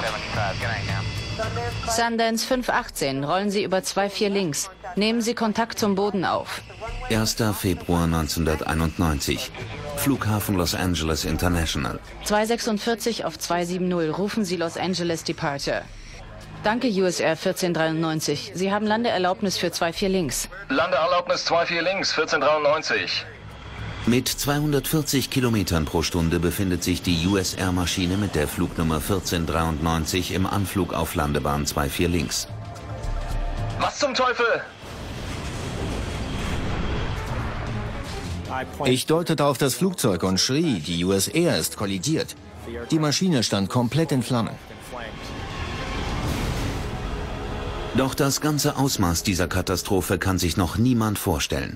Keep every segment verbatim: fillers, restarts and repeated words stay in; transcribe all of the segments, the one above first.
Sundance fünf achtzehn, rollen Sie über zwei vier links. Nehmen Sie Kontakt zum Boden auf. erster Februar neunzehnhunderteinundneunzig. Flughafen Los Angeles International. zwei sechsundvierzig auf zwei siebzig, rufen Sie Los Angeles Departure. Danke, U S Air vierzehn dreiundneunzig. Sie haben Landeerlaubnis für zwei vier links. Landeerlaubnis zwei vier links, vierzehn dreiundneunzig. Mit zweihundertvierzig Kilometern pro Stunde befindet sich die U S Air-Maschine mit der Flugnummer vierzehn dreiundneunzig im Anflug auf Landebahn zwei vier links. Was zum Teufel? Ich deutete auf das Flugzeug und schrie, die U S Air ist kollidiert. Die Maschine stand komplett in Flammen. Doch das ganze Ausmaß dieser Katastrophe kann sich noch niemand vorstellen.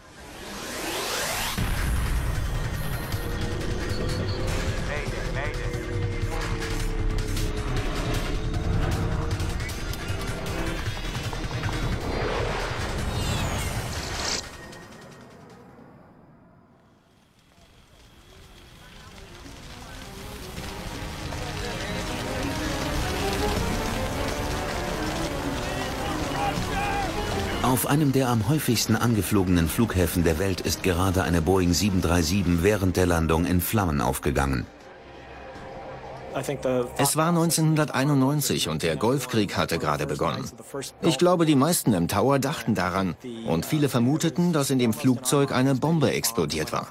Auf einem der am häufigsten angeflogenen Flughäfen der Welt ist gerade eine Boeing sieben drei sieben während der Landung in Flammen aufgegangen. Es war neunzehnhunderteinundneunzig und der Golfkrieg hatte gerade begonnen. Ich glaube, die meisten im Tower dachten daran und viele vermuteten, dass in dem Flugzeug eine Bombe explodiert war.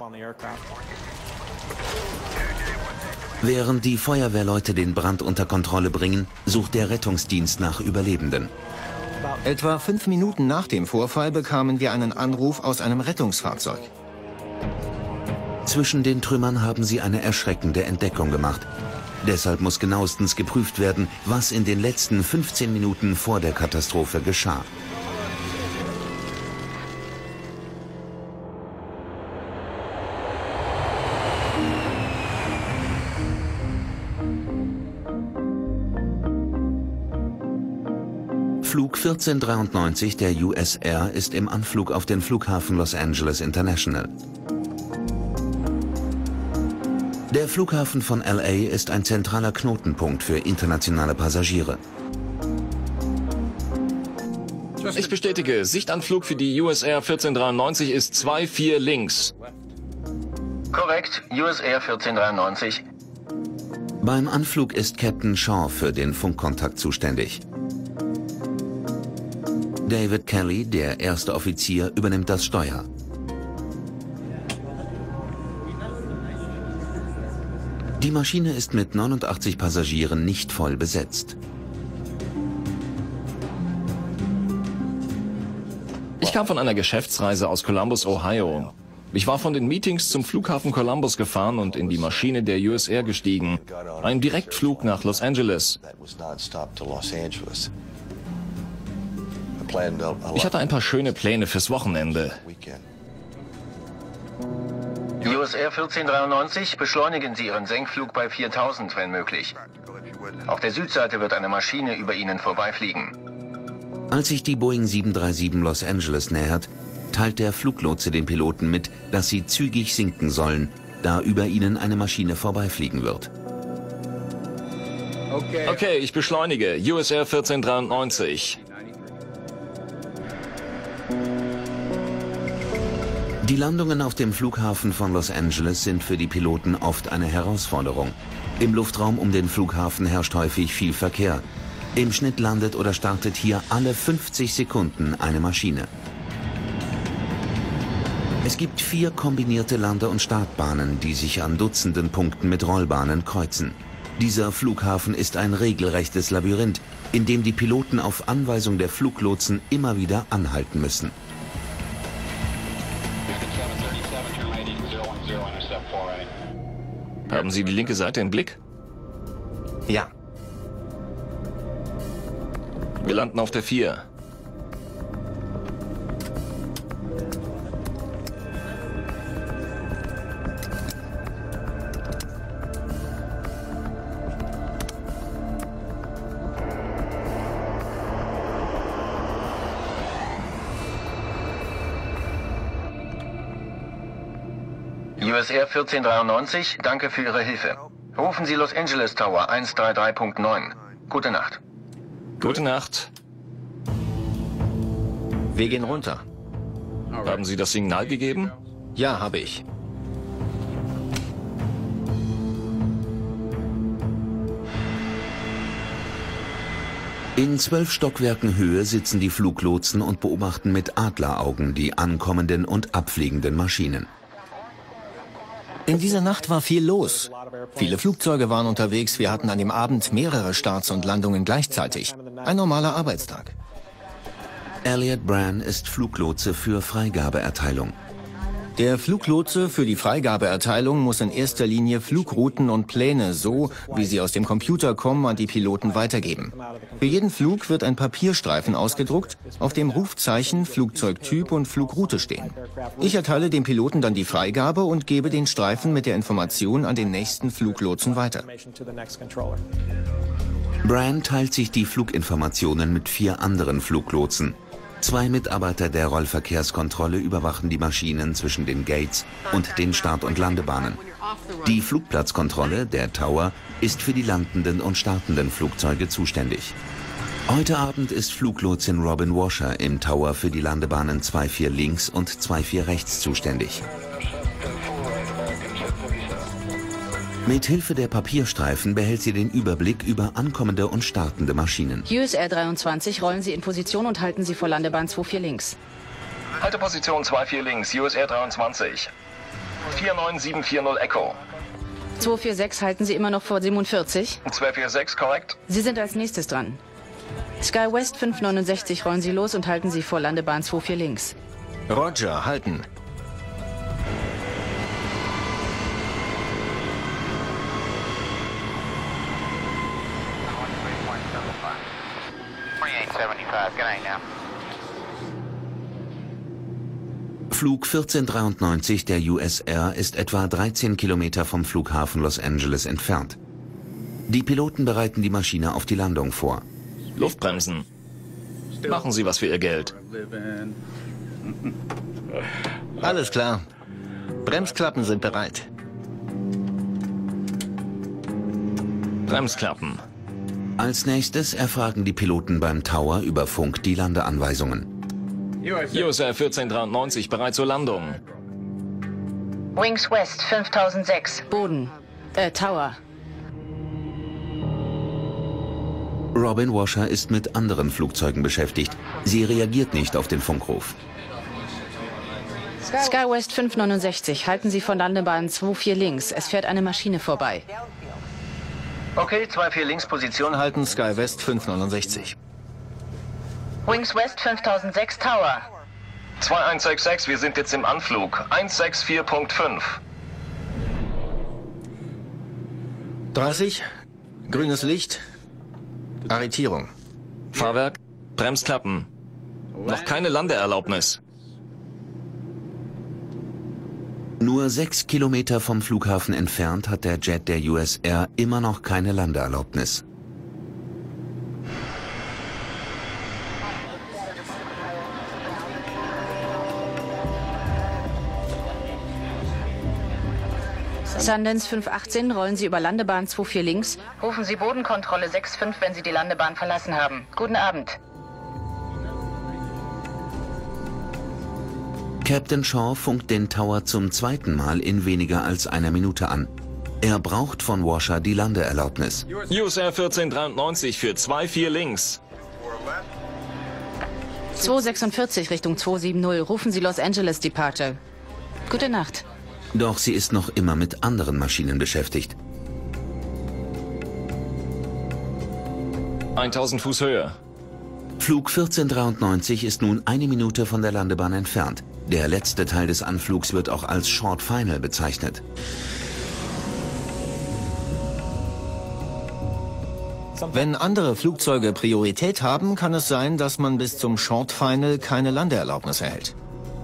Während die Feuerwehrleute den Brand unter Kontrolle bringen, sucht der Rettungsdienst nach Überlebenden. Etwa fünf Minuten nach dem Vorfall bekamen wir einen Anruf aus einem Rettungsfahrzeug. Zwischen den Trümmern haben sie eine erschreckende Entdeckung gemacht. Deshalb muss genauestens geprüft werden, was in den letzten fünfzehn Minuten vor der Katastrophe geschah. Flug vierzehn dreiundneunzig der U S Air ist im Anflug auf den Flughafen Los Angeles International. Der Flughafen von L A ist ein zentraler Knotenpunkt für internationale Passagiere. Ich bestätige, Sichtanflug für die U S Air vierzehn dreiundneunzig ist zwei vier links. Korrekt, U S Air vierzehn dreiundneunzig. Beim Anflug ist Captain Shaw für den Funkkontakt zuständig. David Kelly, der erste Offizier, übernimmt das Steuer. Die Maschine ist mit neunundachtzig Passagieren nicht voll besetzt. Ich kam von einer Geschäftsreise aus Columbus, Ohio. Ich war von den Meetings zum Flughafen Columbus gefahren und in die Maschine der U S Air gestiegen. Ein Direktflug nach Los Angeles. Ich hatte ein paar schöne Pläne fürs Wochenende. U S Air vierzehn dreiundneunzig, beschleunigen Sie Ihren Senkflug bei viertausend, wenn möglich. Auf der Südseite wird eine Maschine über Ihnen vorbeifliegen. Als sich die Boeing sieben drei sieben Los Angeles nähert, teilt der Fluglotse den Piloten mit, dass sie zügig sinken sollen, da über ihnen eine Maschine vorbeifliegen wird. Okay, ich beschleunige. U S Air vierzehn dreiundneunzig. Die Landungen auf dem Flughafen von Los Angeles sind für die Piloten oft eine Herausforderung. Im Luftraum um den Flughafen herrscht häufig viel Verkehr. Im Schnitt landet oder startet hier alle fünfzig Sekunden eine Maschine. Es gibt vier kombinierte Lande- und Startbahnen, die sich an Dutzenden Punkten mit Rollbahnen kreuzen. Dieser Flughafen ist ein regelrechtes Labyrinth, in dem die Piloten auf Anweisung der Fluglotsen immer wieder anhalten müssen. Haben Sie die linke Seite im Blick? Ja. Wir landen auf der vier. U S Air vierzehn dreiundneunzig, danke für Ihre Hilfe. Rufen Sie Los Angeles Tower eins drei drei Punkt neun. Gute Nacht. Gute Nacht. Wir gehen runter. Haben Sie das Signal gegeben? Ja, habe ich. In zwölf Stockwerken Höhe sitzen die Fluglotsen und beobachten mit Adleraugen die ankommenden und abfliegenden Maschinen. In dieser Nacht war viel los. Viele Flugzeuge waren unterwegs. Wir hatten an dem Abend mehrere Starts und Landungen gleichzeitig. Ein normaler Arbeitstag. Elliot Brand ist Fluglotse für Freigabeerteilung. Der Fluglotse für die Freigabeerteilung muss in erster Linie Flugrouten und Pläne so, wie sie aus dem Computer kommen, an die Piloten weitergeben. Für jeden Flug wird ein Papierstreifen ausgedruckt, auf dem Rufzeichen, Flugzeugtyp und Flugroute stehen. Ich erteile dem Piloten dann die Freigabe und gebe den Streifen mit der Information an den nächsten Fluglotsen weiter. Brand teilt sich die Fluginformationen mit vier anderen Fluglotsen. Zwei Mitarbeiter der Rollverkehrskontrolle überwachen die Maschinen zwischen den Gates und den Start- und Landebahnen. Die Flugplatzkontrolle, der Tower, ist für die landenden und startenden Flugzeuge zuständig. Heute Abend ist Fluglotsin Robin Washer im Tower für die Landebahnen zwei vier links und zwei vier rechts zuständig. Mit Hilfe der Papierstreifen behält sie den Überblick über ankommende und startende Maschinen. U S R dreiundzwanzig, rollen Sie in Position und halten Sie vor Landebahn zwei vier links. Halte Position zwei vier links, U S R dreiundzwanzig. vier neun sieben vier null Echo. zwei vier sechs, halten Sie immer noch vor siebenundvierzig. zwei vier sechs, korrekt. Sie sind als nächstes dran. Sky West fünf neunundsechzig, rollen Sie los und halten Sie vor Landebahn zwei vier links. Roger, halten. Flug vierzehn dreiundneunzig der U S R ist etwa dreizehn Kilometer vom Flughafen Los Angeles entfernt. Die Piloten bereiten die Maschine auf die Landung vor. Luftbremsen. Machen Sie was für Ihr Geld. Alles klar. Bremsklappen sind bereit. Bremsklappen. Als nächstes erfragen die Piloten beim Tower über Funk die Landeanweisungen. U S R vierzehn dreiundneunzig, bereit zur Landung. Wings West fünftausendsechs. Boden. Äh, Tower. Robin Washer ist mit anderen Flugzeugen beschäftigt. Sie reagiert nicht auf den Funkruf. Sky West fünf neunundsechzig, halten Sie von Landebahn zwei vier links. Es fährt eine Maschine vorbei. Okay, zwei vier links, Position halten. Halten Sky West fünf neunundsechzig. Wings West fünftausendsechs, Tower. zwei eins sechs sechs, wir sind jetzt im Anflug. eins sechs vier Punkt fünf. dreißig. Grünes Licht. Arretierung. Fahrwerk. Bremsklappen. Noch keine Landeerlaubnis. Nur sechs Kilometer vom Flughafen entfernt hat der Jet der U S R immer noch keine Landeerlaubnis. Sundance fünf achtzehn, rollen Sie über Landebahn zwei vier links. Rufen Sie Bodenkontrolle sechs fünf, wenn Sie die Landebahn verlassen haben. Guten Abend. Captain Shaw funkt den Tower zum zweiten Mal in weniger als einer Minute an. Er braucht von Washer die Landeerlaubnis. U S R vierzehn dreiundneunzig für zwei vier links. zwei sechsundvierzig Richtung zwei sieben null, rufen Sie Los Angeles Departure. Gute Nacht. Doch sie ist noch immer mit anderen Maschinen beschäftigt. tausend Fuß Höhe. Flug vierzehn dreiundneunzig ist nun eine Minute von der Landebahn entfernt. Der letzte Teil des Anflugs wird auch als Short Final bezeichnet. Wenn andere Flugzeuge Priorität haben, kann es sein, dass man bis zum Short Final keine Landeerlaubnis erhält.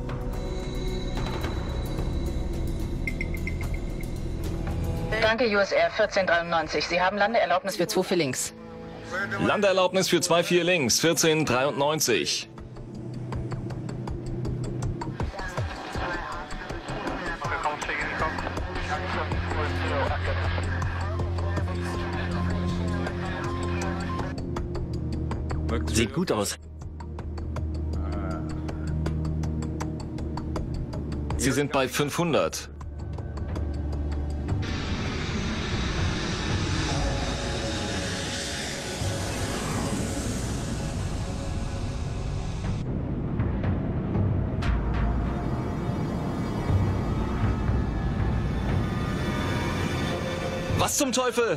Danke, U S R vierzehn dreiundneunzig. Sie haben Landeerlaubnis für zwei vier links. Landeerlaubnis für zwei vier links, vierzehn dreiundneunzig. Sieht gut aus. Sie sind bei fünfhundert. Was zum Teufel?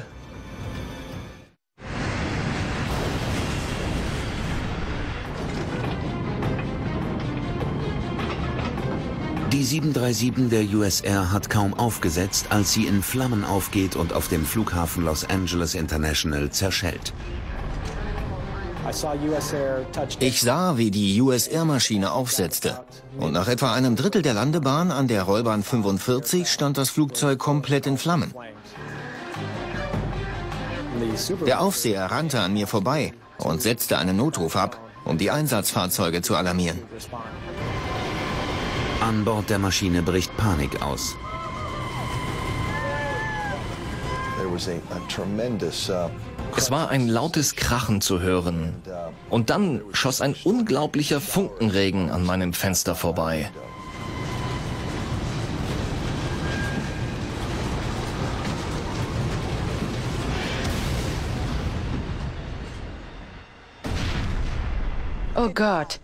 Die sieben drei sieben der U S Air hat kaum aufgesetzt, als sie in Flammen aufgeht und auf dem Flughafen Los Angeles International zerschellt. Ich sah, wie die U S Air-Maschine aufsetzte. Und nach etwa einem Drittel der Landebahn an der Rollbahn fünfundvierzig stand das Flugzeug komplett in Flammen. Der Aufseher rannte an mir vorbei und setzte einen Notruf ab, um die Einsatzfahrzeuge zu alarmieren. An Bord der Maschine bricht Panik aus. Es war ein lautes Krachen zu hören. Und dann schoss ein unglaublicher Funkenregen an meinem Fenster vorbei. Oh Gott.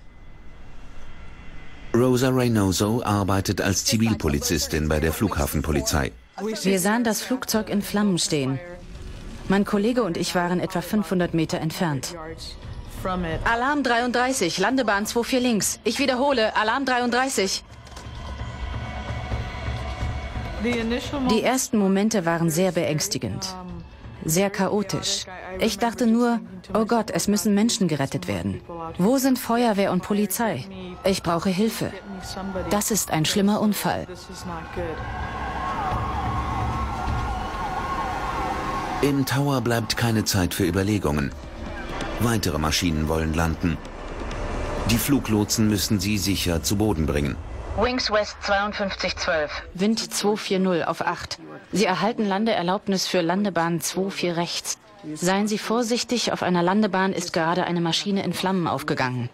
Rosa Reynoso arbeitet als Zivilpolizistin bei der Flughafenpolizei. Wir sahen das Flugzeug in Flammen stehen. Mein Kollege und ich waren etwa fünfhundert Meter entfernt. Alarm dreiunddreißig, Landebahn zwei vier links. Ich wiederhole, Alarm dreiunddreißig. Die ersten Momente waren sehr beängstigend. Sehr chaotisch. Ich dachte nur, oh Gott, es müssen Menschen gerettet werden. Wo sind Feuerwehr und Polizei? Ich brauche Hilfe. Das ist ein schlimmer Unfall. Im Tower bleibt keine Zeit für Überlegungen. Weitere Maschinen wollen landen. Die Fluglotsen müssen sie sicher zu Boden bringen. Wings West zweiundfünfzig zwölf. Wind zwei vier null auf acht. Sie erhalten Landeerlaubnis für Landebahn zwei vier rechts. Seien Sie vorsichtig, auf einer Landebahn ist gerade eine Maschine in Flammen aufgegangen.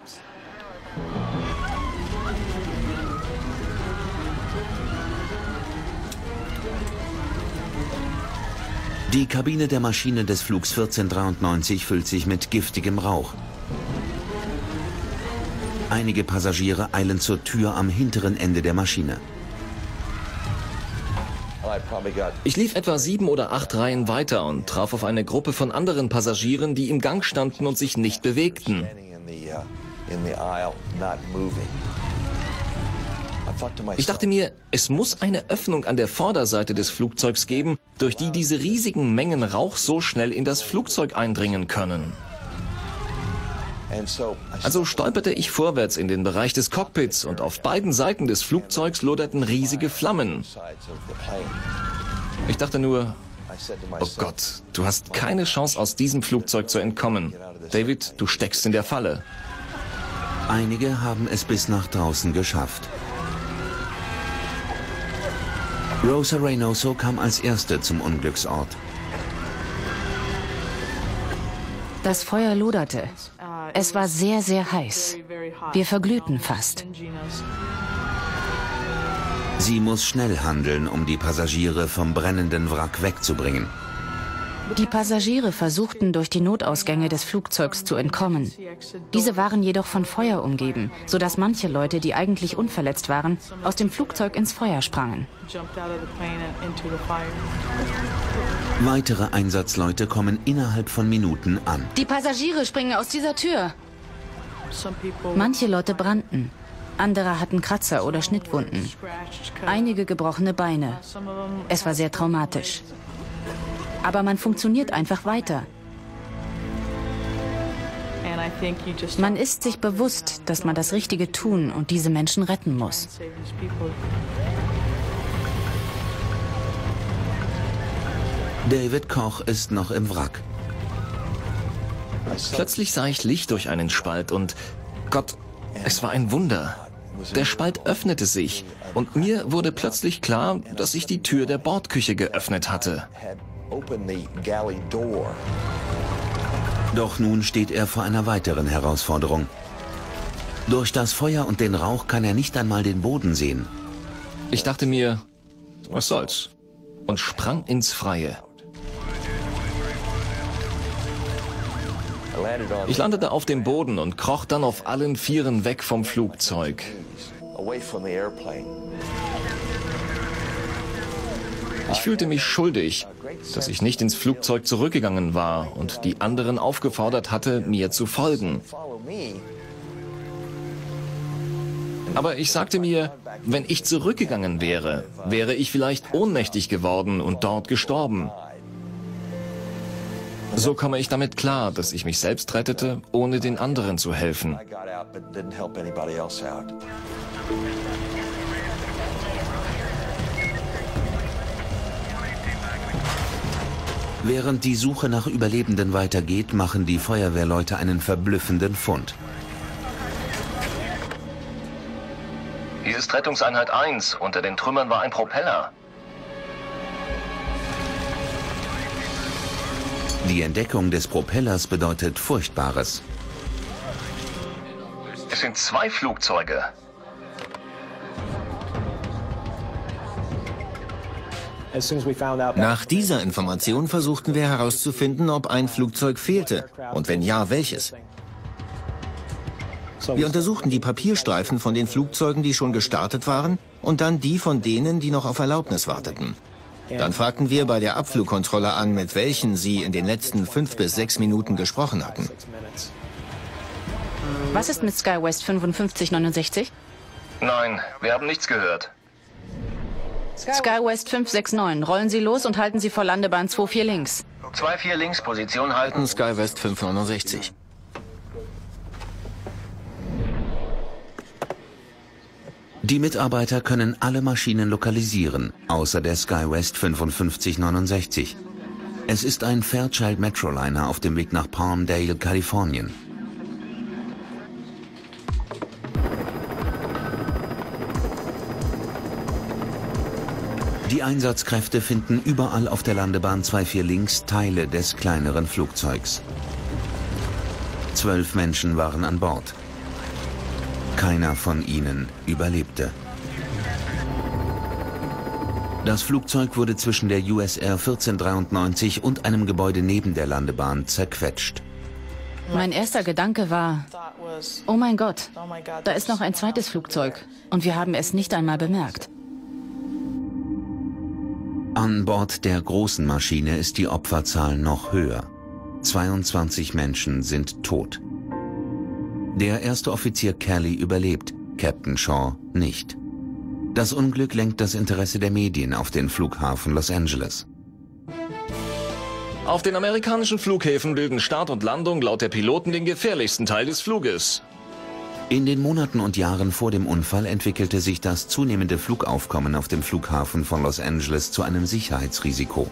Die Kabine der Maschine des Flugs vierzehn dreiundneunzig füllt sich mit giftigem Rauch. Einige Passagiere eilen zur Tür am hinteren Ende der Maschine. Ich lief etwa sieben oder acht Reihen weiter und traf auf eine Gruppe von anderen Passagieren, die im Gang standen und sich nicht bewegten. Ich dachte mir, es muss eine Öffnung an der Vorderseite des Flugzeugs geben, durch die diese riesigen Mengen Rauch so schnell in das Flugzeug eindringen können. Also stolperte ich vorwärts in den Bereich des Cockpits und auf beiden Seiten des Flugzeugs loderten riesige Flammen. Ich dachte nur, oh Gott, du hast keine Chance, aus diesem Flugzeug zu entkommen. David, du steckst in der Falle. Einige haben es bis nach draußen geschafft. Rosa Reynoso kam als Erste zum Unglücksort. Das Feuer loderte. Es war sehr, sehr heiß. Wir verglühten fast. Sie muss schnell handeln, um die Passagiere vom brennenden Wrack wegzubringen. Die Passagiere versuchten, durch die Notausgänge des Flugzeugs zu entkommen. Diese waren jedoch von Feuer umgeben, sodass manche Leute, die eigentlich unverletzt waren, aus dem Flugzeug ins Feuer sprangen. Weitere Einsatzleute kommen innerhalb von Minuten an. Die Passagiere springen aus dieser Tür. Manche Leute brannten. Andere hatten Kratzer oder Schnittwunden. Einige gebrochene Beine. Es war sehr traumatisch. Aber man funktioniert einfach weiter. Man ist sich bewusst, dass man das Richtige tun und diese Menschen retten muss. David Koch ist noch im Wrack. Plötzlich sah ich Licht durch einen Spalt und Gott, es war ein Wunder. Der Spalt öffnete sich und mir wurde plötzlich klar, dass ich die Tür der Bordküche geöffnet hatte. Doch nun steht er vor einer weiteren Herausforderung. Durch das Feuer und den Rauch kann er nicht einmal den Boden sehen. Ich dachte mir, was soll's? Und sprang ins Freie. Ich landete auf dem Boden und kroch dann auf allen Vieren weg vom Flugzeug. Ich fühlte mich schuldig, dass ich nicht ins Flugzeug zurückgegangen war und die anderen aufgefordert hatte, mir zu folgen. Aber ich sagte mir, wenn ich zurückgegangen wäre, wäre ich vielleicht ohnmächtig geworden und dort gestorben. So komme ich damit klar, dass ich mich selbst rettete, ohne den anderen zu helfen. Während die Suche nach Überlebenden weitergeht, machen die Feuerwehrleute einen verblüffenden Fund. Hier ist Rettungseinheit eins. Unter den Trümmern war ein Propeller. Die Entdeckung des Propellers bedeutet Furchtbares. Es sind zwei Flugzeuge. Nach dieser Information versuchten wir herauszufinden, ob ein Flugzeug fehlte und wenn ja, welches. Wir untersuchten die Papierstreifen von den Flugzeugen, die schon gestartet waren, und dann die von denen, die noch auf Erlaubnis warteten. Dann fragten wir bei der Abflugkontrolle an, mit welchen sie in den letzten fünf bis sechs Minuten gesprochen hatten. Was ist mit SkyWest fünfundfünfzig neunundsechzig? Nein, wir haben nichts gehört. SkyWest fünf sechs neun, rollen Sie los und halten Sie vor Landebahn zwei vier links. zwei vier links, Position halten. SkyWest fünf neunundsechzig. Die Mitarbeiter können alle Maschinen lokalisieren, außer der SkyWest fünfundfünfzig neunundsechzig. Es ist ein Fairchild Metroliner auf dem Weg nach Palmdale, Kalifornien. Die Einsatzkräfte finden überall auf der Landebahn zwei vier links Teile des kleineren Flugzeugs. Zwölf Menschen waren an Bord. Keiner von ihnen überlebte. Das Flugzeug wurde zwischen der U S Air vierzehn dreiundneunzig und einem Gebäude neben der Landebahn zerquetscht. Mein erster Gedanke war, oh mein Gott, da ist noch ein zweites Flugzeug und wir haben es nicht einmal bemerkt. An Bord der großen Maschine ist die Opferzahl noch höher. zweiundzwanzig Menschen sind tot. Der erste Offizier Kelly überlebt, Captain Shaw nicht. Das Unglück lenkt das Interesse der Medien auf den Flughafen Los Angeles. Auf den amerikanischen Flughäfen bilden Start und Landung laut der Piloten den gefährlichsten Teil des Fluges. In den Monaten und Jahren vor dem Unfall entwickelte sich das zunehmende Flugaufkommen auf dem Flughafen von Los Angeles zu einem Sicherheitsrisiko.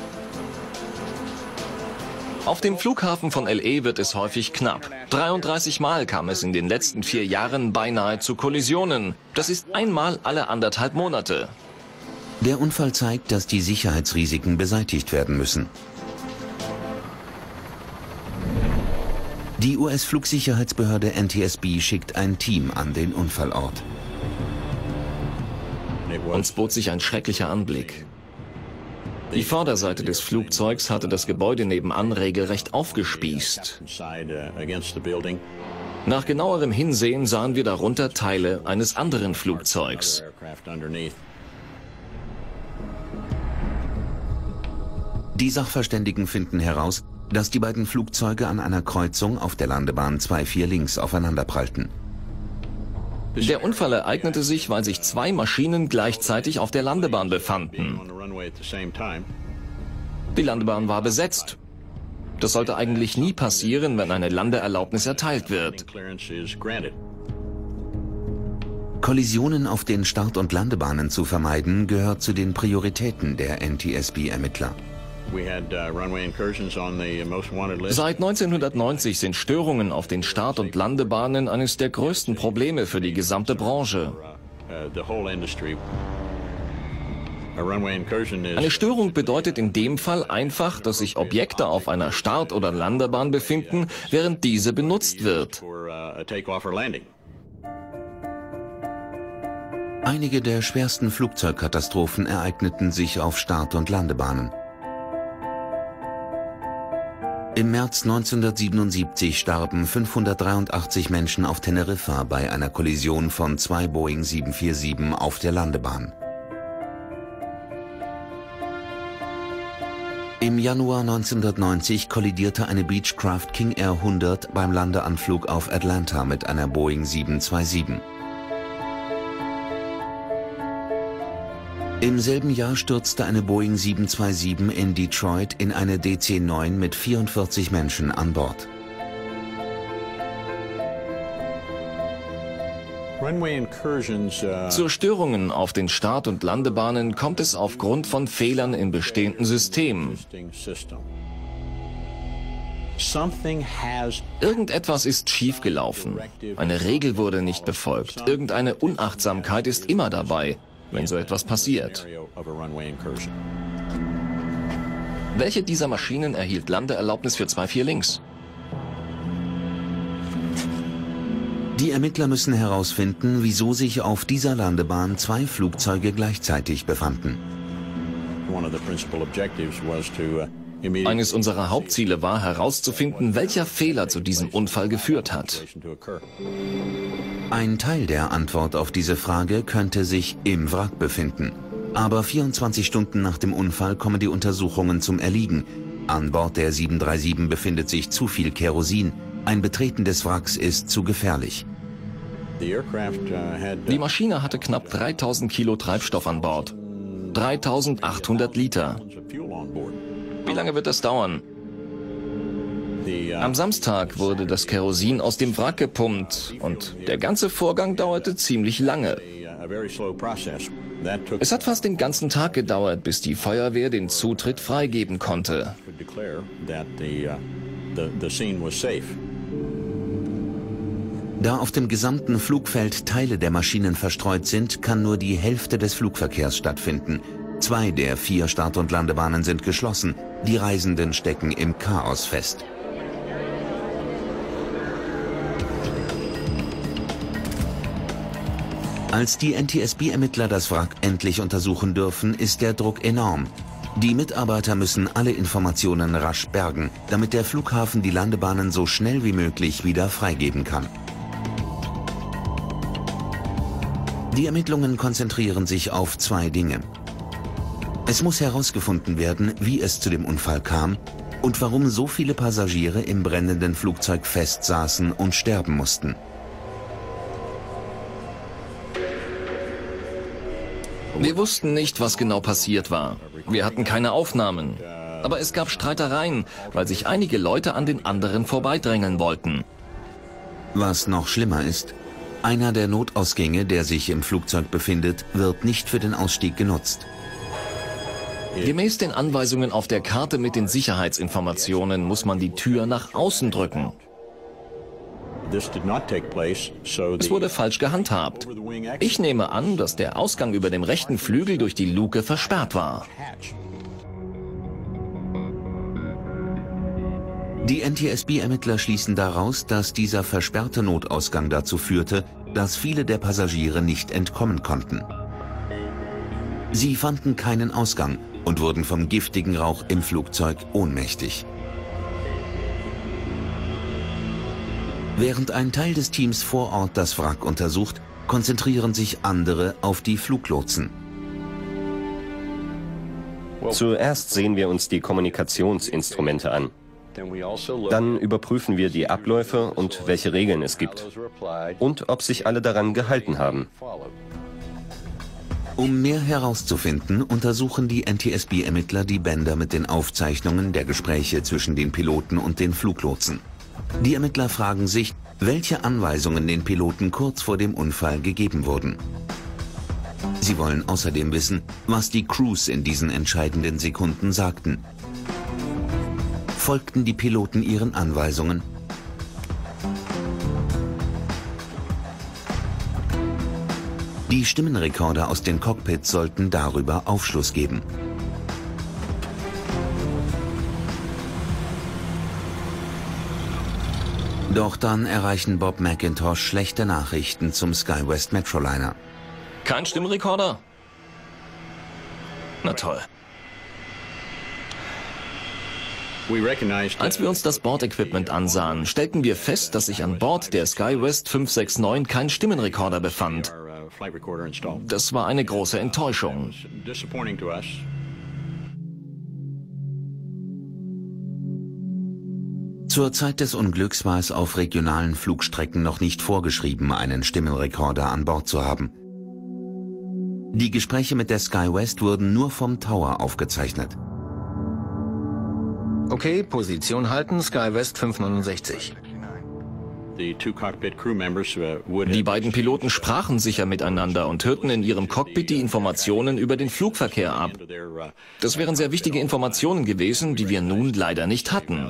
Auf dem Flughafen von L A wird es häufig knapp. dreiunddreißig Mal kam es in den letzten vier Jahren beinahe zu Kollisionen. Das ist einmal alle anderthalb Monate. Der Unfall zeigt, dass die Sicherheitsrisiken beseitigt werden müssen. Die U S-Flugsicherheitsbehörde N T S B schickt ein Team an den Unfallort. Uns bot sich ein schrecklicher Anblick. Die Vorderseite des Flugzeugs hatte das Gebäude nebenan regelrecht aufgespießt. Nach genauerem Hinsehen sahen wir darunter Teile eines anderen Flugzeugs. Die Sachverständigen finden heraus, dass die beiden Flugzeuge an einer Kreuzung auf der Landebahn zwei vier links aufeinanderprallten. Der Unfall ereignete sich, weil sich zwei Maschinen gleichzeitig auf der Landebahn befanden. Die Landebahn war besetzt. Das sollte eigentlich nie passieren, wenn eine Landeerlaubnis erteilt wird. Kollisionen auf den Start- und Landebahnen zu vermeiden, gehört zu den Prioritäten der N T S B-Ermittler. Seit neunzehnhundertneunzig sind Störungen auf den Start- und Landebahnen eines der größten Probleme für die gesamte Branche. Eine Störung bedeutet in dem Fall einfach, dass sich Objekte auf einer Start- oder Landebahn befinden, während diese benutzt wird. Einige der schwersten Flugzeugkatastrophen ereigneten sich auf Start- und Landebahnen. Im März neunzehnhundertsiebenundsiebzig starben fünfhundertdreiundachtzig Menschen auf Teneriffa bei einer Kollision von zwei Boeing sieben vier sieben auf der Landebahn. Im Januar neunzehnhundertneunzig kollidierte eine Beechcraft King Air hundert beim Landeanflug auf Atlanta mit einer Boeing sieben zwei sieben. Im selben Jahr stürzte eine Boeing sieben zwei sieben in Detroit in eine D C neun mit vierundvierzig Menschen an Bord. Zu Störungen auf den Start- und Landebahnen kommt es aufgrund von Fehlern in bestehenden Systemen. Irgendetwas ist schiefgelaufen. Eine Regel wurde nicht befolgt. Irgendeine Unachtsamkeit ist immer dabei, wenn so etwas passiert. Welche dieser Maschinen erhielt Landeerlaubnis für zwei vier links? Die Ermittler müssen herausfinden, wieso sich auf dieser Landebahn zwei Flugzeuge gleichzeitig befanden. Eines unserer Hauptziele war herauszufinden, welcher Fehler zu diesem Unfall geführt hat. Ein Teil der Antwort auf diese Frage könnte sich im Wrack befinden. Aber vierundzwanzig Stunden nach dem Unfall kommen die Untersuchungen zum Erliegen. An Bord der sieben drei sieben befindet sich zu viel Kerosin. Ein Betreten des Wracks ist zu gefährlich. Die Maschine hatte knapp dreitausend Kilo Treibstoff an Bord. dreitausendachthundert Liter. Wie lange wird das dauern? Am Samstag wurde das Kerosin aus dem Wrack gepumpt und der ganze Vorgang dauerte ziemlich lange. Es hat fast den ganzen Tag gedauert, bis die Feuerwehr den Zutritt freigeben konnte. Da auf dem gesamten Flugfeld Teile der Maschinen verstreut sind, kann nur die Hälfte des Flugverkehrs stattfinden. Zwei der vier Start- und Landebahnen sind geschlossen. Die Reisenden stecken im Chaos fest. Als die N T S B-Ermittler das Wrack endlich untersuchen dürfen, ist der Druck enorm. Die Mitarbeiter müssen alle Informationen rasch bergen, damit der Flughafen die Landebahnen so schnell wie möglich wieder freigeben kann. Die Ermittlungen konzentrieren sich auf zwei Dinge. Es muss herausgefunden werden, wie es zu dem Unfall kam und warum so viele Passagiere im brennenden Flugzeug festsaßen und sterben mussten. Wir wussten nicht, was genau passiert war. Wir hatten keine Aufnahmen. Aber es gab Streitereien, weil sich einige Leute an den anderen vorbeidrängeln wollten. Was noch schlimmer ist, einer der Notausgänge, der sich im Flugzeug befindet, wird nicht für den Ausstieg genutzt. Gemäß den Anweisungen auf der Karte mit den Sicherheitsinformationen muss man die Tür nach außen drücken. Es wurde falsch gehandhabt. Ich nehme an, dass der Ausgang über dem rechten Flügel durch die Luke versperrt war. Die N T S B-Ermittler schließen daraus, dass dieser versperrte Notausgang dazu führte, dass viele der Passagiere nicht entkommen konnten. Sie fanden keinen Ausgang und wurden vom giftigen Rauch im Flugzeug ohnmächtig. Während ein Teil des Teams vor Ort das Wrack untersucht, konzentrieren sich andere auf die Fluglotsen. Zuerst sehen wir uns die Kommunikationsinstrumente an. Dann überprüfen wir die Abläufe und welche Regeln es gibt und ob sich alle daran gehalten haben. Um mehr herauszufinden, untersuchen die N T S B-Ermittler die Bänder mit den Aufzeichnungen der Gespräche zwischen den Piloten und den Fluglotsen. Die Ermittler fragen sich, welche Anweisungen den Piloten kurz vor dem Unfall gegeben wurden. Sie wollen außerdem wissen, was die Crews in diesen entscheidenden Sekunden sagten. Folgten die Piloten ihren Anweisungen? Die Stimmenrekorder aus den Cockpits sollten darüber Aufschluss geben. Doch dann erreichen Bob McIntosh schlechte Nachrichten zum SkyWest Metroliner. Kein Stimmrekorder? Na toll. Als wir uns das Bordequipment ansahen, stellten wir fest, dass sich an Bord der SkyWest fünf sechs neun kein Stimmenrekorder befand. Das war eine große Enttäuschung. Zur Zeit des Unglücks war es auf regionalen Flugstrecken noch nicht vorgeschrieben, einen Stimmenrekorder an Bord zu haben. Die Gespräche mit der SkyWest wurden nur vom Tower aufgezeichnet. Okay, Position halten, SkyWest fünf neunundsechzig. Die beiden Piloten sprachen sicher miteinander und hörten in ihrem Cockpit die Informationen über den Flugverkehr ab. Das wären sehr wichtige Informationen gewesen, die wir nun leider nicht hatten.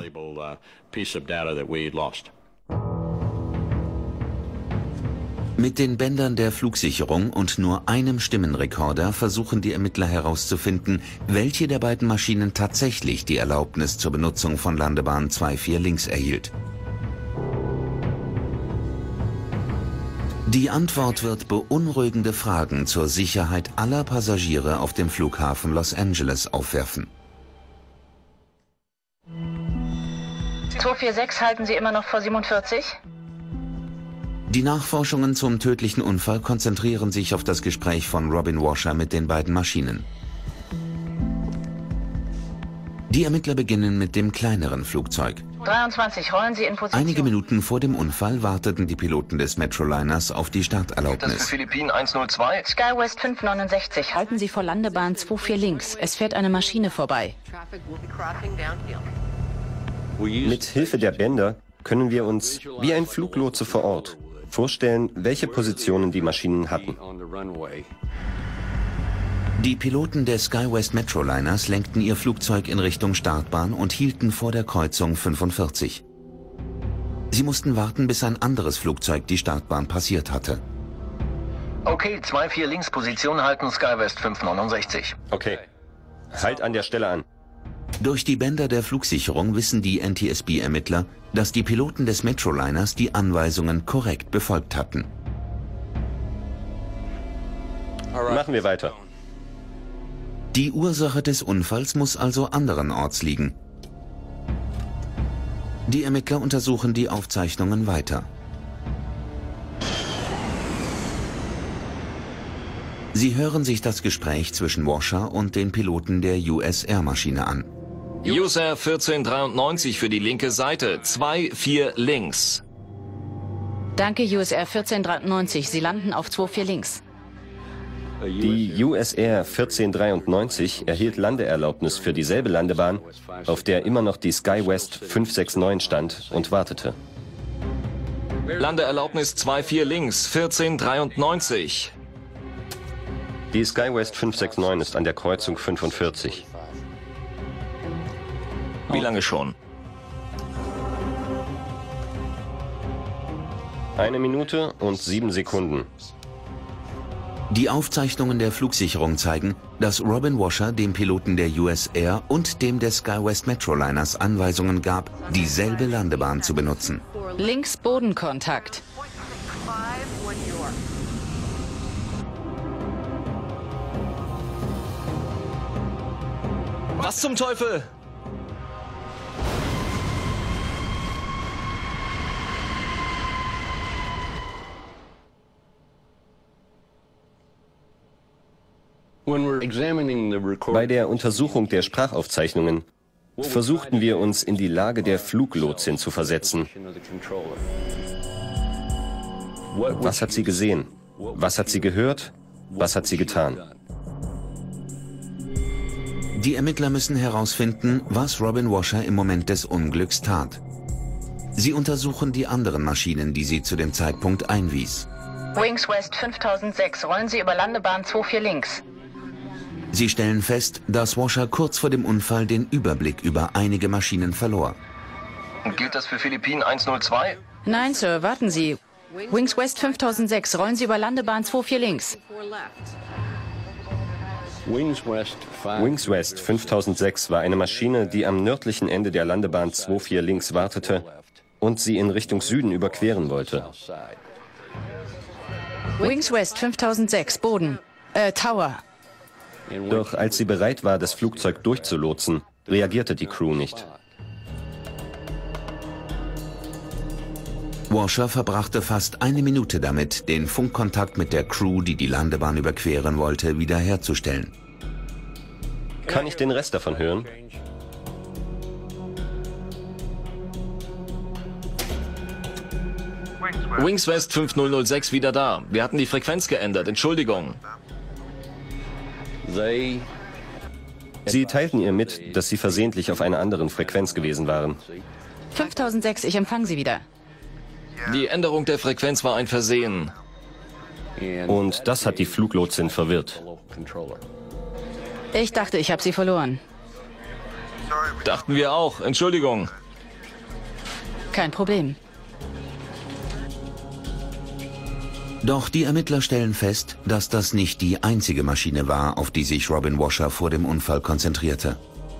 Mit den Bändern der Flugsicherung und nur einem Stimmenrekorder versuchen die Ermittler herauszufinden, welche der beiden Maschinen tatsächlich die Erlaubnis zur Benutzung von Landebahn zwei vier links erhielt. Die Antwort wird beunruhigende Fragen zur Sicherheit aller Passagiere auf dem Flughafen Los Angeles aufwerfen. zwei vier sechs halten Sie immer noch vor siebenundvierzig? Die Nachforschungen zum tödlichen Unfall konzentrieren sich auf das Gespräch von Robin Washer mit den beiden Maschinen. Die Ermittler beginnen mit dem kleineren Flugzeug. dreiundzwanzig, rollen Sie in Position. Einige Minuten vor dem Unfall warteten die Piloten des Metroliners auf die Starterlaubnis. Das für Philippinen eins null zwei. SkyWest fünf neunundsechzig, halten Sie vor Landebahn zwei vier links. Es fährt eine Maschine vorbei. Mit Hilfe der Bänder können wir uns, wie ein Fluglotse vor Ort, vorstellen, welche Positionen die Maschinen hatten. Die Piloten des SkyWest Metroliners lenkten ihr Flugzeug in Richtung Startbahn und hielten vor der Kreuzung fünfundvierzig. Sie mussten warten, bis ein anderes Flugzeug die Startbahn passiert hatte. Okay, zwei vier links Position halten, SkyWest fünf neunundsechzig. Okay, halt an der Stelle an. Durch die Bänder der Flugsicherung wissen die N T S B-Ermittler, dass die Piloten des Metroliners die Anweisungen korrekt befolgt hatten. Machen wir weiter. Die Ursache des Unfalls muss also anderenorts liegen. Die Ermittler untersuchen die Aufzeichnungen weiter. Sie hören sich das Gespräch zwischen Washer und den Piloten der U S Air-Maschine an. U S Air vierzehn dreiundneunzig für die linke Seite, zwei vier links. Danke, U S Air vierzehn dreiundneunzig. Sie landen auf zwei vier links. Die U S Air vierzehn dreiundneunzig erhielt Landeerlaubnis für dieselbe Landebahn, auf der immer noch die SkyWest fünf sechs neun stand und wartete. Landeerlaubnis zwei vier links, vierzehn dreiundneunzig. Die SkyWest fünf sechs neun ist an der Kreuzung fünfundvierzig. Wie lange schon? Eine Minute und sieben Sekunden. Die Aufzeichnungen der Flugsicherung zeigen, dass Robin Washer dem Piloten der U S Air und dem des SkyWest Metroliners Anweisungen gab, dieselbe Landebahn zu benutzen. Links Bodenkontakt. Was zum Teufel? Bei der Untersuchung der Sprachaufzeichnungen versuchten wir uns in die Lage der Fluglotsin zu versetzen. Was hat sie gesehen? Was hat sie gehört? Was hat sie getan? Die Ermittler müssen herausfinden, was Robin Washer im Moment des Unglücks tat. Sie untersuchen die anderen Maschinen, die sie zu dem Zeitpunkt einwies. Wings West fünftausendsechs, rollen Sie über Landebahn zwei vier links. Sie stellen fest, dass Washer kurz vor dem Unfall den Überblick über einige Maschinen verlor. Und gilt das für Philippinen eins null zwei? Nein, Sir, warten Sie. Wings West fünftausendsechs, rollen Sie über Landebahn zwei vier links. Wings West fünftausendsechs war eine Maschine, die am nördlichen Ende der Landebahn zwei vier links wartete und sie in Richtung Süden überqueren wollte. Wings West fünftausendsechs, Boden, äh, Tower. Doch als sie bereit war, das Flugzeug durchzulotsen, reagierte die Crew nicht. Washer verbrachte fast eine Minute damit, den Funkkontakt mit der Crew, die die Landebahn überqueren wollte, wiederherzustellen. Kann ich den Rest davon hören? Wings West fünftausendsechs wieder da. Wir hatten die Frequenz geändert. Entschuldigung. Sie teilten ihr mit, dass sie versehentlich auf einer anderen Frequenz gewesen waren. fünftausendsechs, ich empfange Sie wieder. Die Änderung der Frequenz war ein Versehen. Und das hat die Fluglotsin verwirrt. Ich dachte, ich habe Sie verloren. Dachten wir auch. Entschuldigung. Kein Problem. Doch die Ermittler stellen fest, dass das nicht die einzige Maschine war, auf die sich Robin Washer vor dem Unfall konzentrierte.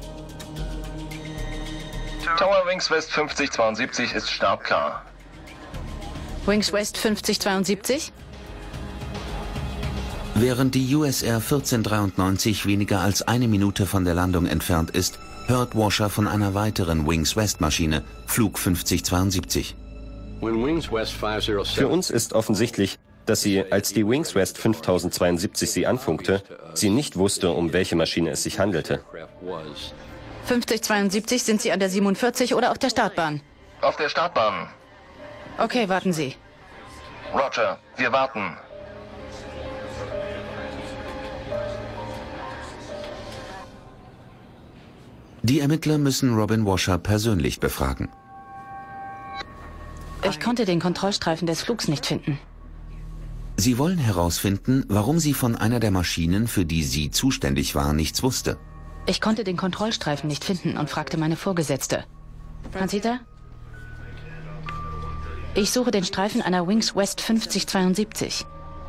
Tower Wings West fünfzig zweiundsiebzig ist startklar. Wings West fünfzig zweiundsiebzig? Während die U S Air vierzehn dreiundneunzig weniger als eine Minute von der Landung entfernt ist, hört Washer von einer weiteren Wings West Maschine, Flug fünfzig zweiundsiebzig. Für uns ist offensichtlich, dass sie, als die Wings West fünftausendzweiundsiebzig sie anfunkte, sie nicht wusste, um welche Maschine es sich handelte. fünfzig zweiundsiebzig, sind Sie an der siebenundvierzig oder auf der Startbahn? Auf der Startbahn. Okay, warten Sie. Roger, wir warten. Die Ermittler müssen Robin Washer persönlich befragen. Ich konnte den Kontrollstreifen des Flugs nicht finden. Sie wollen herausfinden, warum sie von einer der Maschinen, für die sie zuständig war, nichts wusste. Ich konnte den Kontrollstreifen nicht finden und fragte meine Vorgesetzte. Francita? Ich suche den Streifen einer Wings West fünfzig zweiundsiebzig.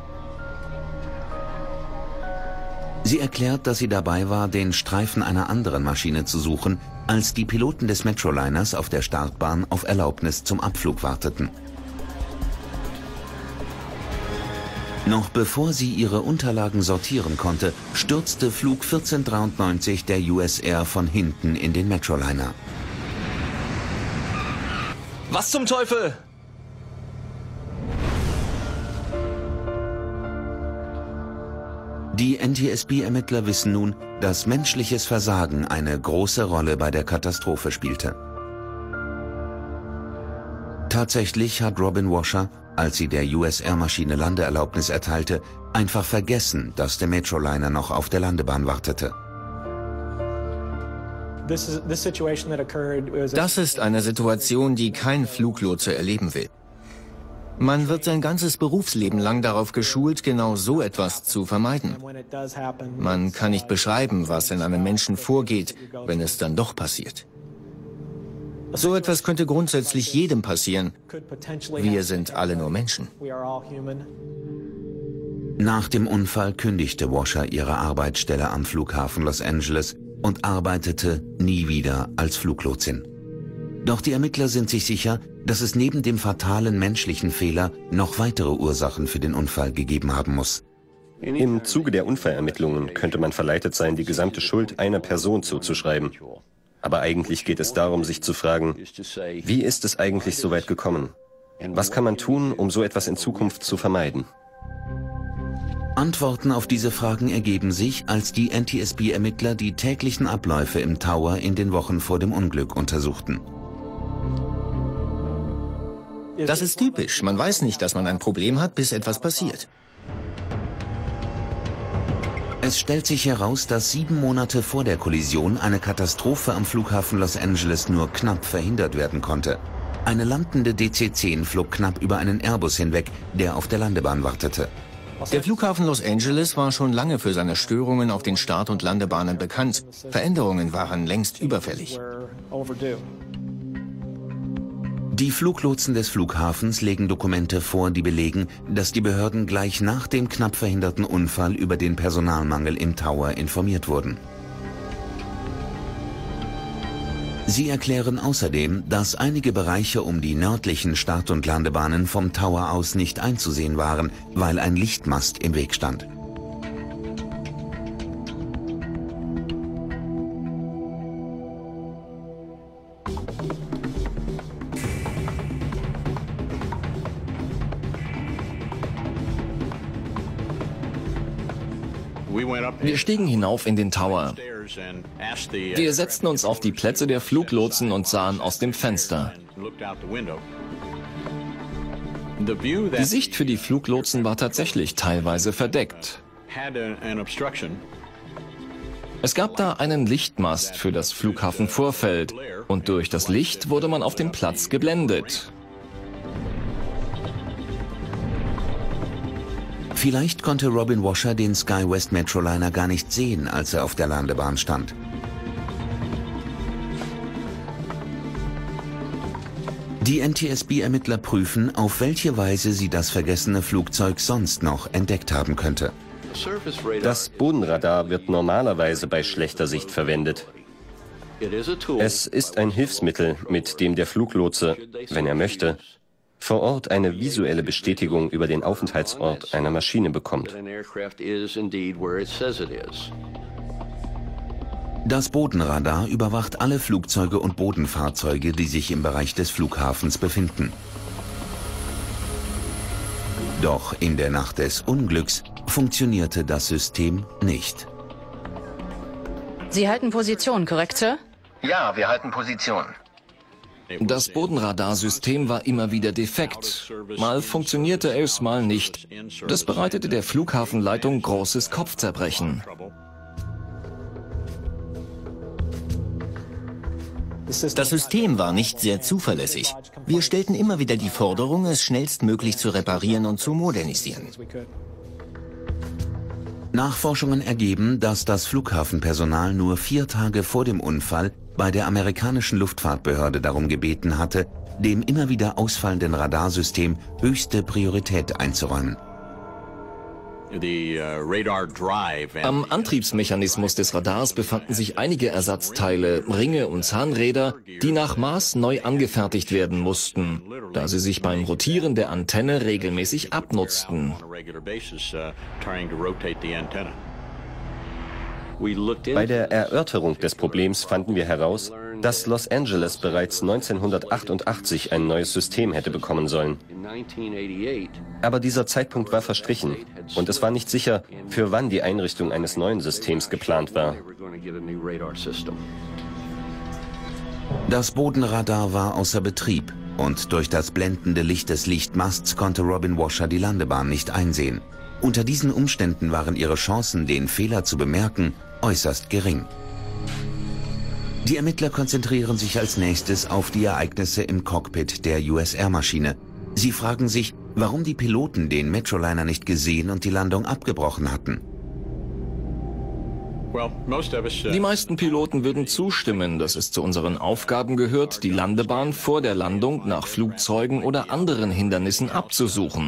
Sie erklärt, dass sie dabei war, den Streifen einer anderen Maschine zu suchen, als die Piloten des Metroliners auf der Startbahn auf Erlaubnis zum Abflug warteten. Noch bevor sie ihre Unterlagen sortieren konnte, stürzte Flug vierzehn dreiundneunzig der U S Air von hinten in den Metroliner. Was zum Teufel? Die N T S B-Ermittler wissen nun, dass menschliches Versagen eine große Rolle bei der Katastrophe spielte. Tatsächlich hat Robin Washer, als sie der U S Air-Maschine Landeerlaubnis erteilte, einfach vergessen, dass der Metroliner noch auf der Landebahn wartete. Das ist eine Situation, die kein Fluglotse erleben will. Man wird sein ganzes Berufsleben lang darauf geschult, genau so etwas zu vermeiden. Man kann nicht beschreiben, was in einem Menschen vorgeht, wenn es dann doch passiert. So etwas könnte grundsätzlich jedem passieren. Wir sind alle nur Menschen. Nach dem Unfall kündigte Washer ihre Arbeitsstelle am Flughafen Los Angeles und arbeitete nie wieder als Fluglotsin. Doch die Ermittler sind sich sicher, dass es neben dem fatalen menschlichen Fehler noch weitere Ursachen für den Unfall gegeben haben muss. Im Zuge der Unfallermittlungen könnte man verleitet sein, die gesamte Schuld einer Person zuzuschreiben. Aber eigentlich geht es darum, sich zu fragen, wie ist es eigentlich so weit gekommen? Was kann man tun, um so etwas in Zukunft zu vermeiden? Antworten auf diese Fragen ergeben sich, als die N T S B-Ermittler die täglichen Abläufe im Tower in den Wochen vor dem Unglück untersuchten. Das ist typisch. Man weiß nicht, dass man ein Problem hat, bis etwas passiert. Es stellt sich heraus, dass sieben Monate vor der Kollision eine Katastrophe am Flughafen Los Angeles nur knapp verhindert werden konnte. Eine landende D C zehn flog knapp über einen Airbus hinweg, der auf der Landebahn wartete. Der Flughafen Los Angeles war schon lange für seine Störungen auf den Start- und Landebahnen bekannt. Veränderungen waren längst überfällig. Die Fluglotsen des Flughafens legen Dokumente vor, die belegen, dass die Behörden gleich nach dem knapp verhinderten Unfall über den Personalmangel im Tower informiert wurden. Sie erklären außerdem, dass einige Bereiche um die nördlichen Start- und Landebahnen vom Tower aus nicht einzusehen waren, weil ein Lichtmast im Weg stand. Wir stiegen hinauf in den Tower. Wir setzten uns auf die Plätze der Fluglotsen und sahen aus dem Fenster. Die Sicht für die Fluglotsen war tatsächlich teilweise verdeckt. Es gab da einen Lichtmast für das Flughafenvorfeld und durch das Licht wurde man auf dem Platz geblendet. Vielleicht konnte Robin Washer den SkyWest Metroliner gar nicht sehen, als er auf der Landebahn stand. Die N T S B-Ermittler prüfen, auf welche Weise sie das vergessene Flugzeug sonst noch entdeckt haben könnte. Das Bodenradar wird normalerweise bei schlechter Sicht verwendet. Es ist ein Hilfsmittel, mit dem der Fluglotse, wenn er möchte, vor Ort eine visuelle Bestätigung über den Aufenthaltsort einer Maschine bekommt. Das Bodenradar überwacht alle Flugzeuge und Bodenfahrzeuge, die sich im Bereich des Flughafens befinden. Doch in der Nacht des Unglücks funktionierte das System nicht. Sie halten Position, korrekt, Sir? Ja, wir halten Position. Das Bodenradarsystem war immer wieder defekt. Mal funktionierte es, mal nicht. Das bereitete der Flughafenleitung großes Kopfzerbrechen. Das System war nicht sehr zuverlässig. Wir stellten immer wieder die Forderung, es schnellstmöglich zu reparieren und zu modernisieren. Nachforschungen ergeben, dass das Flughafenpersonal nur vier Tage vor dem Unfall bei der amerikanischen Luftfahrtbehörde darum gebeten hatte, dem immer wieder ausfallenden Radarsystem höchste Priorität einzuräumen. Am Antriebsmechanismus des Radars befanden sich einige Ersatzteile, Ringe und Zahnräder, die nach Maß neu angefertigt werden mussten, da sie sich beim Rotieren der Antenne regelmäßig abnutzten. Bei der Erörterung des Problems fanden wir heraus, dass Los Angeles bereits neunzehnhundertachtundachtzig ein neues System hätte bekommen sollen. Aber dieser Zeitpunkt war verstrichen und es war nicht sicher, für wann die Einrichtung eines neuen Systems geplant war. Das Bodenradar war außer Betrieb und durch das blendende Licht des Lichtmasts konnte Robin Washer die Landebahn nicht einsehen. Unter diesen Umständen waren ihre Chancen, den Fehler zu bemerken, äußerst gering. Die Ermittler konzentrieren sich als nächstes auf die Ereignisse im Cockpit der U S Air-Maschine. Sie fragen sich, warum die Piloten den Metroliner nicht gesehen und die Landung abgebrochen hatten. Die meisten Piloten würden zustimmen, dass es zu unseren Aufgaben gehört, die Landebahn vor der Landung nach Flugzeugen oder anderen Hindernissen abzusuchen.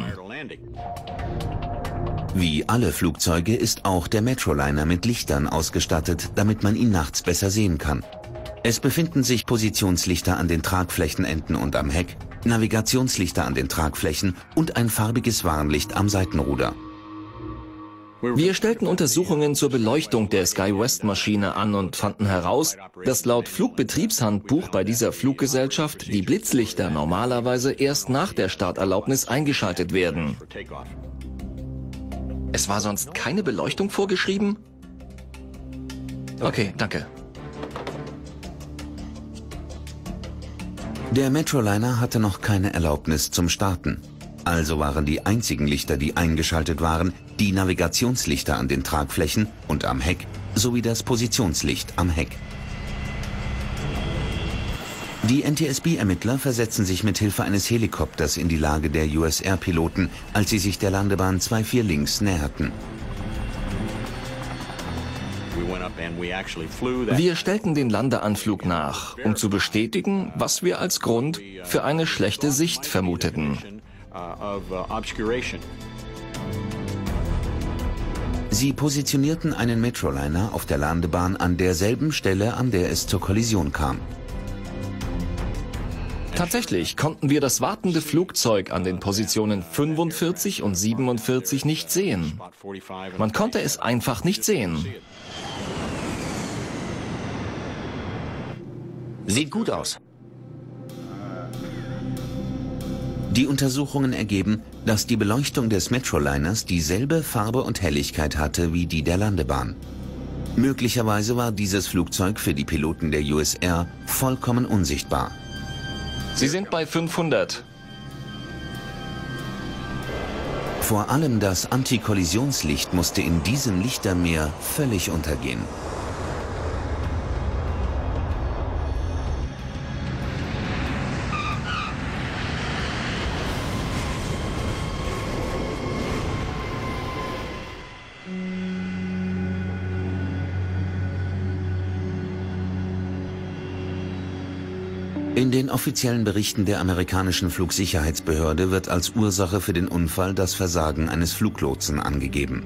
Wie alle Flugzeuge ist auch der Metroliner mit Lichtern ausgestattet, damit man ihn nachts besser sehen kann. Es befinden sich Positionslichter an den Tragflächenenden und am Heck, Navigationslichter an den Tragflächen und ein farbiges Warnlicht am Seitenruder. Wir stellten Untersuchungen zur Beleuchtung der SkyWest-Maschine an und fanden heraus, dass laut Flugbetriebshandbuch bei dieser Fluggesellschaft die Blitzlichter normalerweise erst nach der Starterlaubnis eingeschaltet werden. Es war sonst keine Beleuchtung vorgeschrieben? Okay, danke. Der Metroliner hatte noch keine Erlaubnis zum Starten. Also waren die einzigen Lichter, die eingeschaltet waren, die Navigationslichter an den Tragflächen und am Heck sowie das Positionslicht am Heck. Die N T S B-Ermittler versetzen sich mit Hilfe eines Helikopters in die Lage der U S Air-Piloten, als sie sich der Landebahn zwei vier links näherten. Wir stellten den Landeanflug nach, um zu bestätigen, was wir als Grund für eine schlechte Sicht vermuteten. Sie positionierten einen Metroliner auf der Landebahn an derselben Stelle, an der es zur Kollision kam. Tatsächlich konnten wir das wartende Flugzeug an den Positionen fünfundvierzig und siebenundvierzig nicht sehen. Man konnte es einfach nicht sehen. Sieht gut aus. Die Untersuchungen ergeben, dass die Beleuchtung des Metroliners dieselbe Farbe und Helligkeit hatte wie die der Landebahn. Möglicherweise war dieses Flugzeug für die Piloten der U S Air vollkommen unsichtbar. Sie sind bei fünfhundert. Vor allem das Antikollisionslicht musste in diesem Lichtermeer völlig untergehen. In den offiziellen Berichten der amerikanischen Flugsicherheitsbehörde wird als Ursache für den Unfall das Versagen eines Fluglotsen angegeben.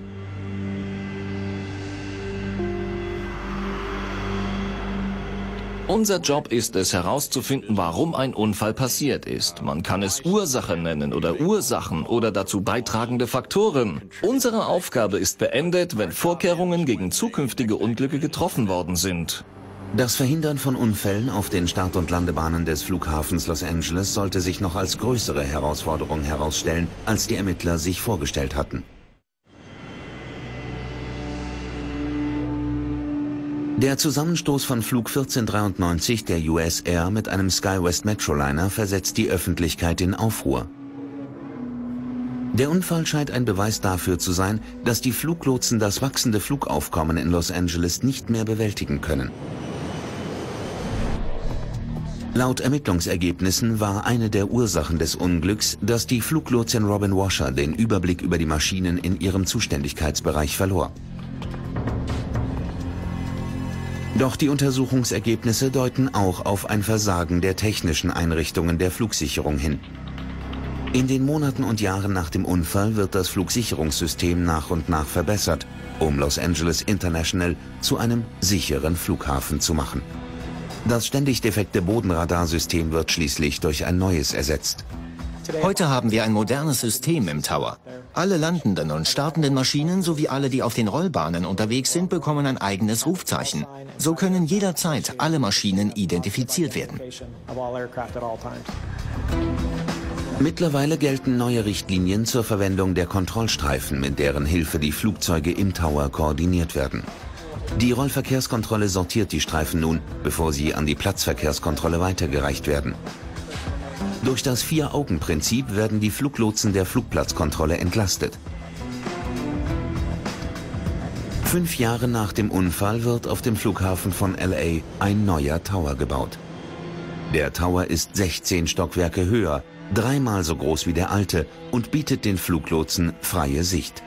Unser Job ist es, herauszufinden, warum ein Unfall passiert ist. Man kann es Ursache nennen oder Ursachen oder dazu beitragende Faktoren. Unsere Aufgabe ist beendet, wenn Vorkehrungen gegen zukünftige Unglücke getroffen worden sind. Das Verhindern von Unfällen auf den Start- und Landebahnen des Flughafens Los Angeles sollte sich noch als größere Herausforderung herausstellen, als die Ermittler sich vorgestellt hatten. Der Zusammenstoß von Flug vierzehn-dreiundneunzig der U S Air mit einem SkyWest Metroliner versetzt die Öffentlichkeit in Aufruhr. Der Unfall scheint ein Beweis dafür zu sein, dass die Fluglotsen das wachsende Flugaufkommen in Los Angeles nicht mehr bewältigen können. Laut Ermittlungsergebnissen war eine der Ursachen des Unglücks, dass die Fluglotsin Robin Washer den Überblick über die Maschinen in ihrem Zuständigkeitsbereich verlor. Doch die Untersuchungsergebnisse deuten auch auf ein Versagen der technischen Einrichtungen der Flugsicherung hin. In den Monaten und Jahren nach dem Unfall wird das Flugsicherungssystem nach und nach verbessert, um Los Angeles International zu einem sicheren Flughafen zu machen. Das ständig defekte Bodenradarsystem wird schließlich durch ein neues ersetzt. Heute haben wir ein modernes System im Tower. Alle landenden und startenden Maschinen sowie alle, die auf den Rollbahnen unterwegs sind, bekommen ein eigenes Rufzeichen. So können jederzeit alle Maschinen identifiziert werden. Mittlerweile gelten neue Richtlinien zur Verwendung der Kontrollstreifen, mit deren Hilfe die Flugzeuge im Tower koordiniert werden. Die Rollverkehrskontrolle sortiert die Streifen nun, bevor sie an die Platzverkehrskontrolle weitergereicht werden. Durch das Vier-Augen-Prinzip werden die Fluglotsen der Flugplatzkontrolle entlastet. Fünf Jahre nach dem Unfall wird auf dem Flughafen von L A ein neuer Tower gebaut. Der Tower ist sechzehn Stockwerke höher, dreimal so groß wie der alte und bietet den Fluglotsen freie Sicht.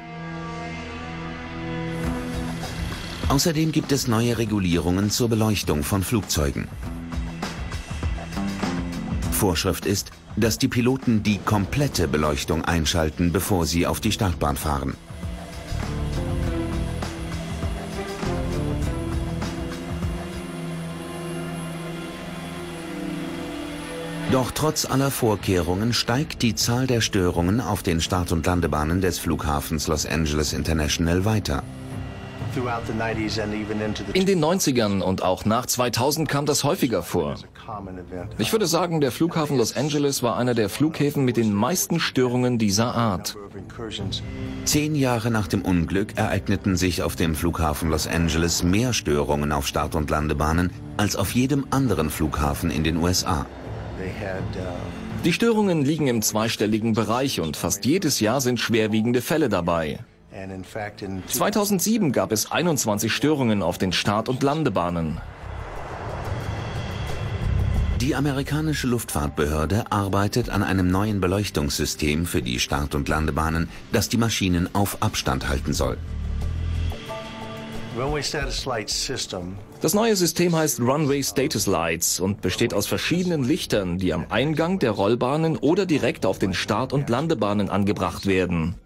Außerdem gibt es neue Regulierungen zur Beleuchtung von Flugzeugen. Vorschrift ist, dass die Piloten die komplette Beleuchtung einschalten, bevor sie auf die Startbahn fahren. Doch trotz aller Vorkehrungen steigt die Zahl der Störungen auf den Start- und Landebahnen des Flughafens Los Angeles International weiter. In den neunzigern und auch nach zweitausend kam das häufiger vor. Ich würde sagen, der Flughafen Los Angeles war einer der Flughäfen mit den meisten Störungen dieser Art. Zehn Jahre nach dem Unglück ereigneten sich auf dem Flughafen Los Angeles mehr Störungen auf Start- und Landebahnen als auf jedem anderen Flughafen in den U S A. Die Störungen liegen im zweistelligen Bereich und fast jedes Jahr sind schwerwiegende Fälle dabei. zweitausendsieben gab es einundzwanzig Störungen auf den Start- und Landebahnen. Die amerikanische Luftfahrtbehörde arbeitet an einem neuen Beleuchtungssystem für die Start- und Landebahnen, das die Maschinen auf Abstand halten soll. Das neue System heißt Runway Status Lights und besteht aus verschiedenen Lichtern, die am Eingang der Rollbahnen oder direkt auf den Start- und Landebahnen angebracht werden.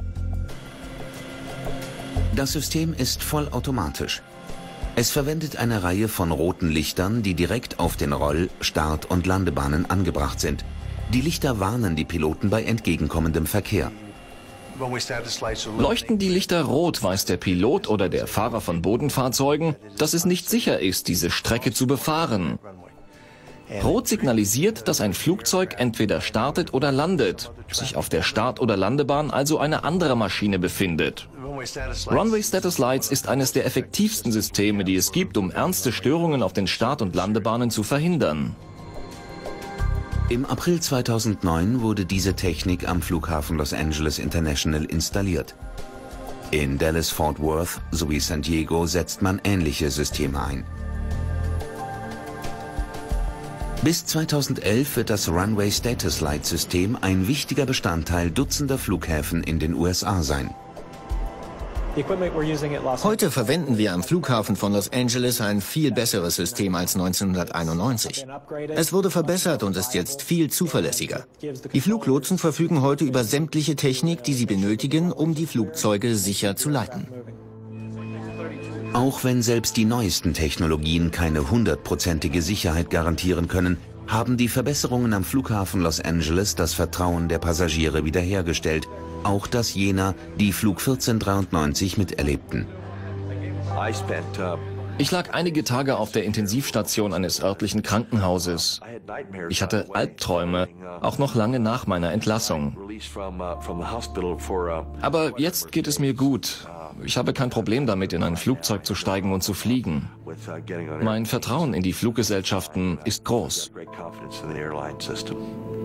Das System ist vollautomatisch. Es verwendet eine Reihe von roten Lichtern, die direkt auf den Roll-, Start- und Landebahnen angebracht sind. Die Lichter warnen die Piloten bei entgegenkommendem Verkehr. Leuchten die Lichter rot, weiß der Pilot oder der Fahrer von Bodenfahrzeugen, dass es nicht sicher ist, diese Strecke zu befahren. Rot signalisiert, dass ein Flugzeug entweder startet oder landet, sich auf der Start- oder Landebahn also eine andere Maschine befindet. Runway Status Lights ist eines der effektivsten Systeme, die es gibt, um ernste Störungen auf den Start- und Landebahnen zu verhindern. Im April zweitausendneun wurde diese Technik am Flughafen Los Angeles International installiert. In Dallas-Fort Worth sowie San Diego setzt man ähnliche Systeme ein. Bis zweitausendelf wird das Runway Status Light System ein wichtiger Bestandteil dutzender Flughäfen in den U S A sein. Heute verwenden wir am Flughafen von Los Angeles ein viel besseres System als neunzehnhunderteinundneunzig. Es wurde verbessert und ist jetzt viel zuverlässiger. Die Fluglotsen verfügen heute über sämtliche Technik, die sie benötigen, um die Flugzeuge sicher zu leiten. Auch wenn selbst die neuesten Technologien keine hundertprozentige Sicherheit garantieren können, haben die Verbesserungen am Flughafen Los Angeles das Vertrauen der Passagiere wiederhergestellt, auch das jener, die Flug vierzehnhundertdreiundneunzig miterlebten. Ich lag einige Tage auf der Intensivstation eines örtlichen Krankenhauses. Ich hatte Albträume, auch noch lange nach meiner Entlassung. Aber jetzt geht es mir gut. Ich habe kein Problem damit, in ein Flugzeug zu steigen und zu fliegen. Mein Vertrauen in die Fluggesellschaften ist groß.